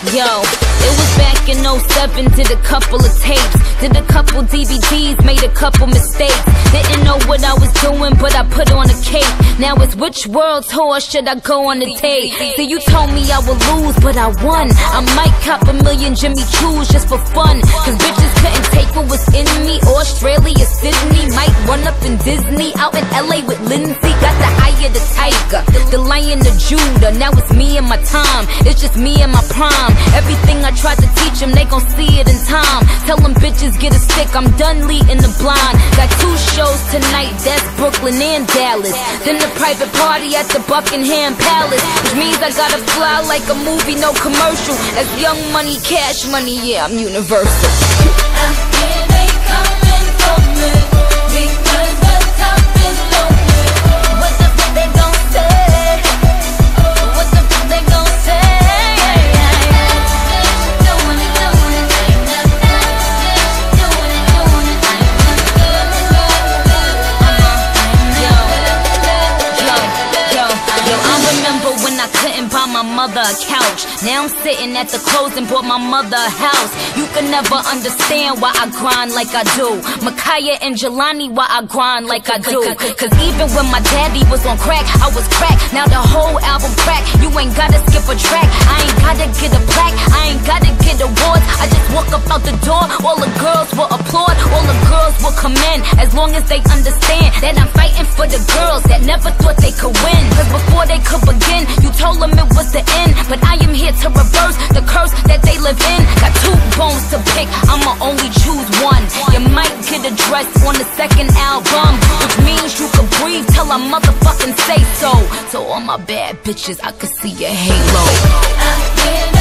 Yo, it was back in 07, did a couple of tapes, did a couple DVDs, made a couple mistakes. Didn't know what I was doing, but I put on a cape. Now it's which world tour should I go on the tape? See, you told me I would lose, but I won. I might cop a million Jimmy Choos just for fun, cause bitches couldn't take what was in me. Australia, Sydney, might run up in Disney, out in LA with Lindsay. Got the eye of the tiger, the lion of Judah. Now it's me and my time, it's just me and my prime. Everything I tried to teach them, they gon' see it in time. Tell them bitches get a stick, I'm done leading the blind. Got 2 shows tonight, that's Brooklyn and Dallas. Then the private party at the Buckingham Palace, which means I gotta fly like a movie, no commercial. That's Young Money, Cash Money, yeah, I'm universal. I hear they coming for me, because the top is lonely. What the fuck they gon' say? What the fuck they gon' say? I couldn't buy my mother a couch. Now I'm sitting at the clothes and bought my mother a house. You can never understand why I grind like I do. Micaiah and Jelani, why I grind like I do. Cause even when my daddy was on crack, I was crack. Now the whole album crack. You ain't gotta skip a track, I ain't gotta get a plaque, I ain't gotta get awards. I just walk up out the door, all the girls will applaud, all the girls will come in, as long as they understand that I'm fighting for the girls that never thought they could win. Cause before they could begin, you told them it was the end, but I am here to reverse the curse that they live in. Got 2 bones to pick, I'ma only choose one. You might get addressed on the 2nd album, which means you can breathe till I motherfucking say so. So all my bad bitches, I can see your halo. I hear